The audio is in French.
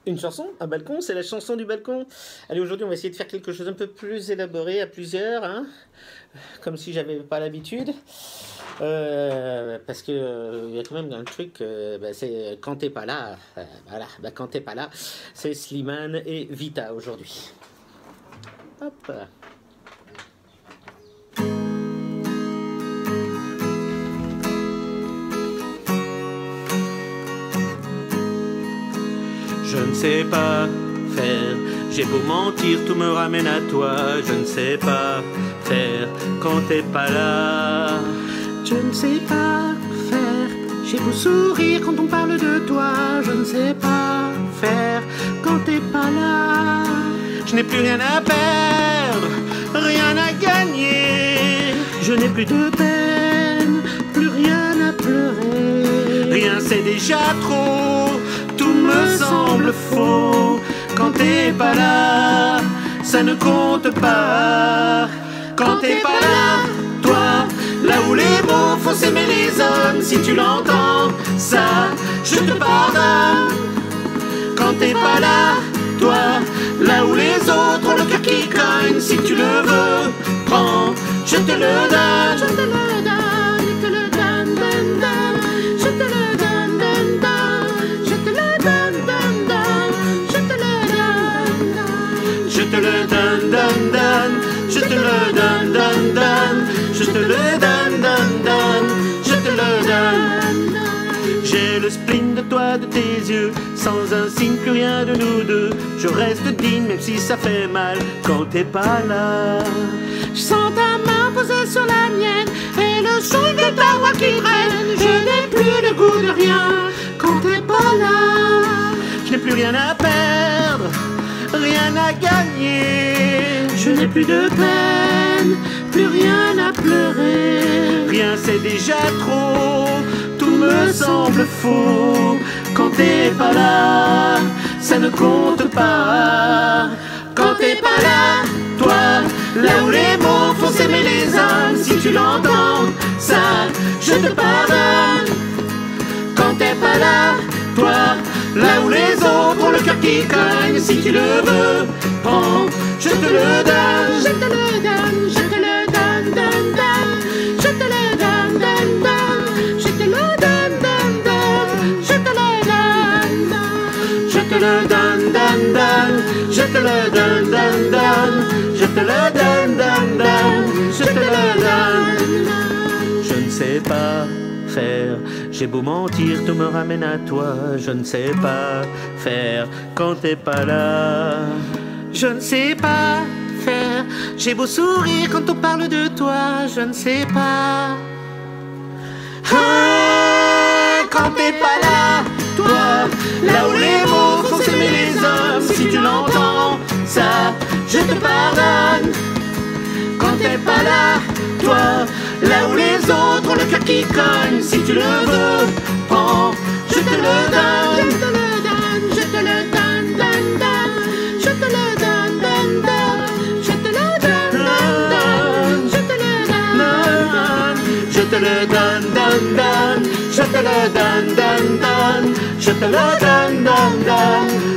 Une chanson, un balcon, c'est la chanson du balcon. Allez, aujourd'hui, on va essayer de faire quelque chose un peu plus élaboré à plusieurs, hein, comme si j'avais pas l'habitude. Parce que il y a quand même un truc, c'est quand t'es pas là, voilà, quand t'es pas là, c'est Slimane et Vita aujourd'hui. Hop. Je ne sais pas faire, j'ai beau mentir, tout me ramène à toi. Je ne sais pas faire quand t'es pas là. Je ne sais pas faire, j'ai beau sourire quand on parle de toi. Je ne sais pas faire quand t'es pas là. Je n'ai plus rien à perdre, rien à gagner. Je n'ai plus de peine, plus rien à pleurer. Rien c'est déjà trop, tout me semble faux. Quand t'es pas là, ça ne compte pas. Quand t'es pas là, toi, là où les mots font s'aimer les hommes, si tu l'entends, ça, je te pardonne. Quand t'es pas là, toi, là où les autres ont le cœur qui cogne, si tu le veux, prends, je te le donne. Je te le donne, je te le donne, donne, donne. Je te le donne, donne, donne. Je te le donne, donne, donne. Je te le donne, donne. Je te le donne, donne, donne. Je te le donne, donne, donne. Je te le donne, donne, donne. Je te le donne. J'ai le spleen de toi, de tes yeux. Sans un signe, plus rien de nous deux. Je reste digne, même si ça fait mal quand t'es pas là. Je sens ta main posée sur la mienne et le son de ta voix qui traîne. Je n'ai plus le goût de rien quand t'es pas là. Je n'ai plus rien à perdre, rien à gagner. Je n'ai plus de peine, plus rien à pleurer. Rien c'est déjà trop, tout me semble faux. Quand t'es pas là, ça ne compte pas. Quand t'es pas là, toi, là où les mots font s'aimer les hommes, si tu l'entends, ça, je te pardonne. Quand t'es pas là, toi, là où les autres ont le cœur qui cogne, si tu le veux, prends, je te le donne. Je te le donne, je te le donne, donne, donne. Je te le donne, donne, donne. Je te le donne, donne, donne. Je te le donne, donne. Je te le donne, donne, donne. Je te le donne, donne, donne. Je te le donne, donne, donne. Je te le donne. Je ne sais pas faire, j'ai beau mentir, tout me ramène à toi. Je ne sais pas faire quand t'es pas là. Je ne sais pas faire, j'ai beau sourire quand on parle de toi. Je ne sais pas. Ah, quand t'es pas là, toi, là où les mots font s'aimer les hommes, si tu l'entends, ça, je te pardonne. Quand t'es pas là, toi, là où les autres ont le cœur qui cogne, si tu le veux, prends, je te le donne. Je te le donne, je te le donne, donne, donne. Je te le donne, donne, donne. Je te le donne, donne, donne. Je te le donne, je te le donne, donne, donne. Je te le donne, donne, donne. Je te le donne, donne, donne.